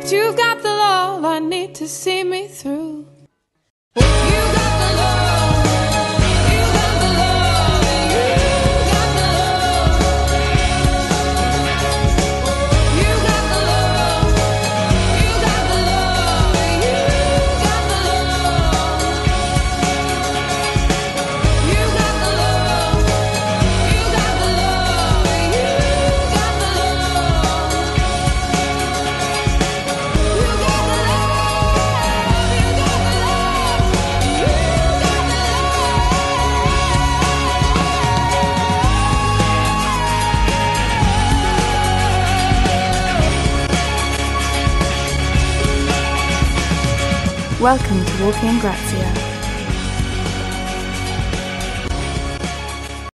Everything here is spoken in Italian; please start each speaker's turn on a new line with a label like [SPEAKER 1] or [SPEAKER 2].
[SPEAKER 1] you've got the love I need to see me through. You got the love, you got the love, you got the love. You got the love, you got the love, you got the love. You got the love, you got the love, you got the
[SPEAKER 2] Welcome to Walking in Grazia,